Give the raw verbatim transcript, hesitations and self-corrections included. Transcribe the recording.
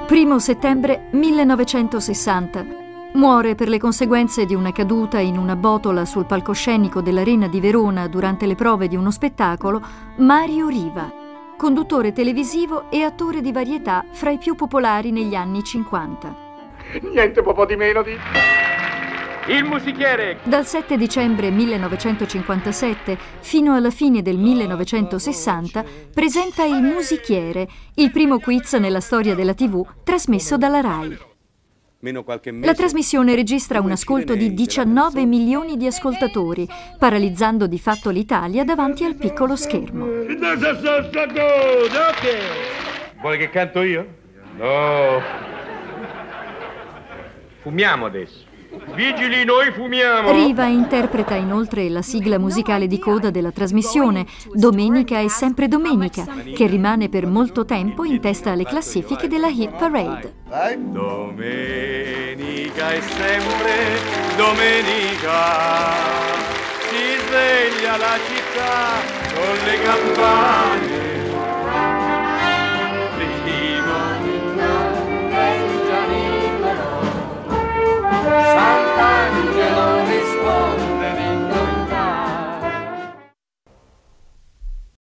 Primo settembre millenovecentosessanta. Muore per le conseguenze di una caduta in una botola sul palcoscenico dell'Arena di Verona durante le prove di uno spettacolo Mario Riva, conduttore televisivo e attore di varietà fra i più popolari negli anni cinquanta. Niente po' di meno di... Il musichiere! Dal sette dicembre millenovecentocinquantasette fino alla fine del millenovecentosessanta presenta Il Musichiere, il primo quiz nella storia della tivù trasmesso dalla Rai. La trasmissione registra un ascolto di diciannove milioni di ascoltatori, paralizzando di fatto l'Italia davanti al piccolo schermo. Vuole che canto io? No. Fumiamo adesso. Vigili, noi fumiamo! Riva interpreta inoltre la sigla musicale di coda della trasmissione, Domenica è sempre domenica, che rimane per molto tempo in testa alle classifiche della Hit Parade. Domenica è sempre domenica, si sveglia la città con le campane.